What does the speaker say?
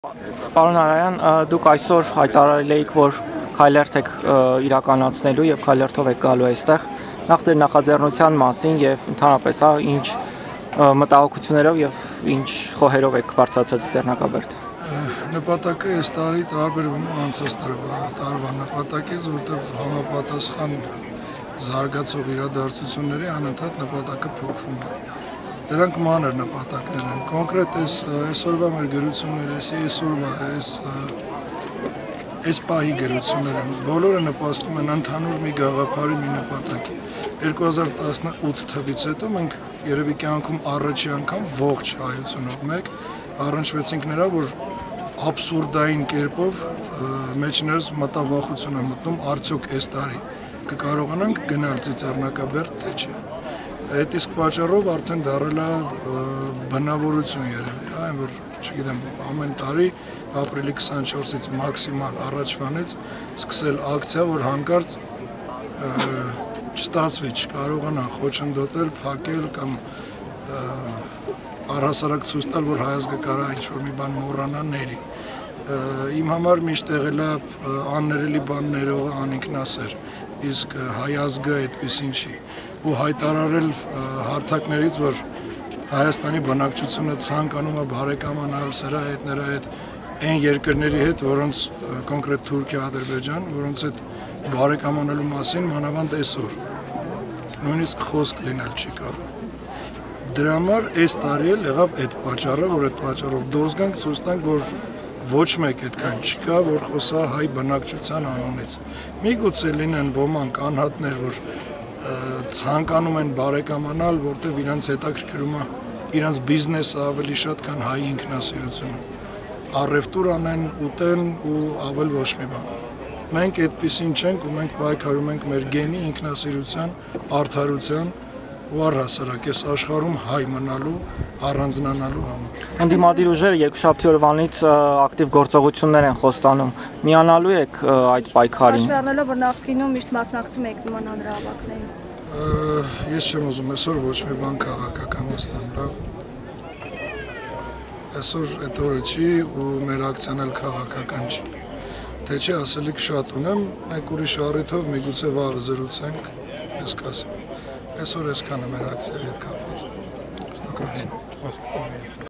Պարոն Արայան, դուք այսօր հայտարարել էիք, որ քայլերթ եք իրականացնելու եւ քայլերթով եք գալու այստեղ, նախ ձեր նախաձեռնության մասին եւ ընդհանրապես ինչ մտահոգություններով եւ ինչ խոհերով եք բարձրացած Ստեփանակաբերդ։ Նպատակը այս տարի տարբերվում է անցած տարվա նպատակից, որտեղ համապատասխան զարգացող իրադարձությունների անընդհատ նպատակը փոխվում է։ Դրանք մանր նպատակներ են։ Կոնկրետ այսօրվա մեր գրությունները, այսօրվա այս պահի գրությունները բոլորը նպաստում են ընդհանուր մի գաղափարի, մի նպատակի։ 2018 թվականից հետո մենք երևի կյանքում առաջի անգամ ողջ հայությունով մեկ առնչվեցինք նրա, որ абսուրդային կերպով մեջներս մտավախություն է մտնում, արդյոք այս տարի կկարողանանք գնալ Ծիծեռնակաբերդ, թե չէ։ Այդ իսկ պատճառով արդեն դառել է բնավորություն երևի, այն որ, չգիտեմ, ամեն տարի ապրիլի 24-ից մաքսիմալ առաջվանից սկսել ակցիա, որ հանկարծ չստացվի, չկարողանան խոչընդոտել, փակել կամ առհասարակ ցույց տալ, որ հայ ազգը կարա ինչ-որ մի բան մոռանա, ների։ Իմ համար միշտ եղել է աններելի բան ներողը անինքնասեր, իսկ հայ ազգը այդպիսին չի։ Ու հայտարարել հարթակներից, որ Հայաստանի բնակչությունը ցանկանում է բարեկամանալ սրա հետ, նրա հետ, այն երկրների հետ, որոնց կոնկրետ Թուրքիա, Ադրբեջան, որոնց հետ բարեկամանալու մասին մանավանդ այսօր նույնիսկ խոսք լինել չի կարող։ Դրա համար այս տարի էլ եղավ այդ պատճառը, որ այդ պատճառով դուրս գանք, ցույց տանք, որ ոչ մեկ այդքան չկա, որ խոսա հայ բնակչության անունից։ Միգուցե լինեն ոմանք անհատներ, որ ցանկանում են բարեկամանալ, որտեղ իրանց հետաքրքրում է իրանց բիզնեսը ավելի շատ, քան հայ ինքնասիրությունը։ Առևտուր անեն, ուտեն ու ավել ոչ մի բան։ Մենք այդպիսին չենք ու մենք պայքարում ենք մեր գենի, ինքնասիրության, արդարության ու առհասարակ այս աշխարհում հայ մնալու, առանձնանալու համար։ Ընդդիմադիր ուժերը երկուշաբթի օրվանից ակտիվ գործողություններ են խոստանում։ Միանալու եք այդ պայքարին։ Պաշտպանելով, որ նախկինում միշտ մասնակցում եք նման հանրահավաքներին։ Ես չեմ ուզում այսօր ոչ մի բան քաղաքականացնել, լավ։ Այսօր այդ օրը չի ու մեր ակցիան էլ քաղաքական չի։ Թե չէ ասելիք շատ ունեմ, մեկ ուրիշ առիթով միգուցե վաղը զրուցենք, ես կասեմ։ Այսօր այսքանը մեր ակցիայի հետ կապված։